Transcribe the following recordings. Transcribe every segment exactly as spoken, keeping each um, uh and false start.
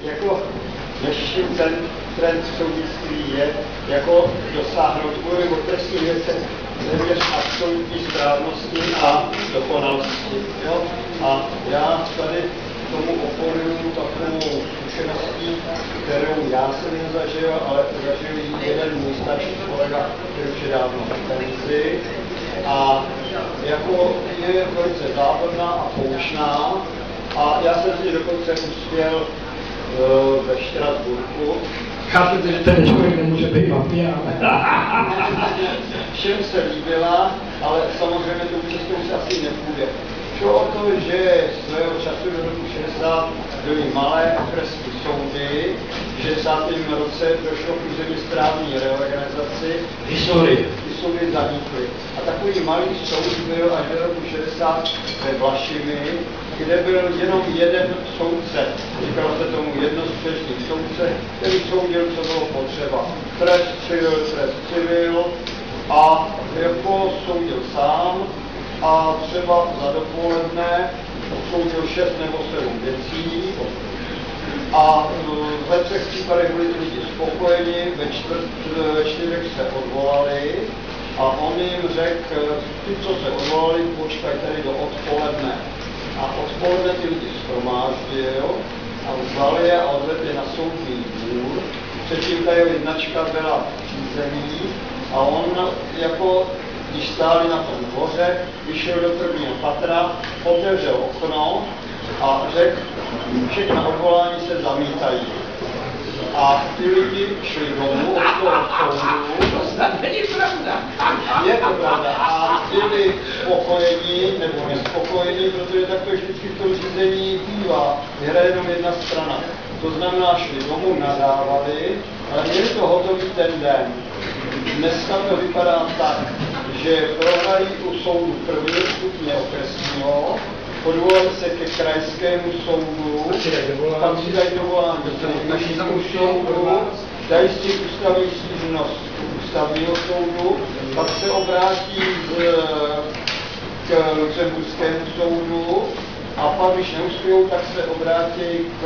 Jako dnešní ten trend soudnictví je jako dosáhnout kvůli o trestní věce téměř absolutní správnosti a dokonalosti. Jo? A já tady tomu oponuju takovou zkušeností, kterou já jsem nezažil, ale zažil jeden můj starší kolega, který už je dávno v penzi. A jako je velice závodná a poučná. A já jsem si dokonce uspěl uh, ve Štrasburku. Chápete, že ten člověk nemůže být mafián. Všem se líbila, ale samozřejmě tou cestou se asi nepůjde. Šlo o to, že svého času do roku šedesát byly malé okresní soudy, v šedesátém roce došlo k územně správní reorganizaci, ty soudy, ty soudy zanikly. A takový malý soud byl až do roku šedesát ve Vlašimi, kde byl jenom jeden soudce. Říkalo se tomu jednostřešný soudce, který soudil, co bylo potřeba. Trest civil, trest civil a jako soudil sám a třeba za dopoledne soudil šest nebo sedm věcí a ve třech případech byli lidi spokojeni, ve, čtvrt, ve čtyřech se odvolali a on jim řekl, ty, co se odvolali, počkaj tady do odpoledne. A odpoledne ty lidi shromáždil a vzal je a odvedl je na soudní dvůr. Předtím ta jeho značka byla řízení a on jako, když stáli na tom dvoře, vyšel do prvního patra, otevřel okno a řekl, všechna odvolání se zamítají. A ty lidi šli domů od toho soudu. To snad není pravda. Je to pravda. A byli spokojení nebo nespokojení, protože tak to vždycky v tom řízení bývá. Hraje jenom jedna strana. To znamená, šli domů, nadávali, ale měli to hotový ten den. Dneska to vypadá tak, že prohrají u soudu prvního stupně okresního, odvolají se ke krajskému soudu, tam si dají dovolání k nejvyššímu soudu, dají si ústavní stížnost ústavního soudu, pak se obrátí z, k Lucemburskému soudu a pak, když neuspějou, tak se obrátí k,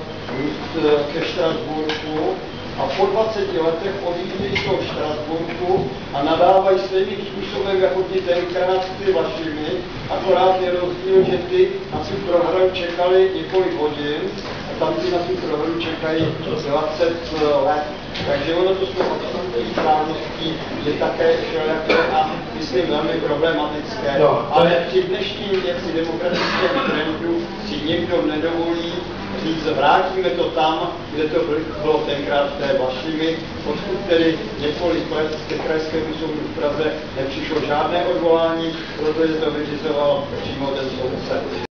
ke Štrasburku a po dvaceti letech odjíždějí z toho Štrasburku a nadávají stejným způsobem jako ti tenkrát ty Vlašimi, akorát je rozdíl, že ty na tu prohru čekali několik hodin a tam ty na tu prohru čekají dvacet let. Takže ono to jsou absolutní správností, že také všelijaké a myslím velmi problematické. No, ale je... při dnešním jaksi demokratickém trendu si někdo nedovolí říct, vrátíme to tam, kde to bylo tenkrát v té Vlašimi, odkud tedy několik let ke krajskému soudu v Praze nepřišlo žádné odvolání, protože to vyřizoval přímo ten soudce.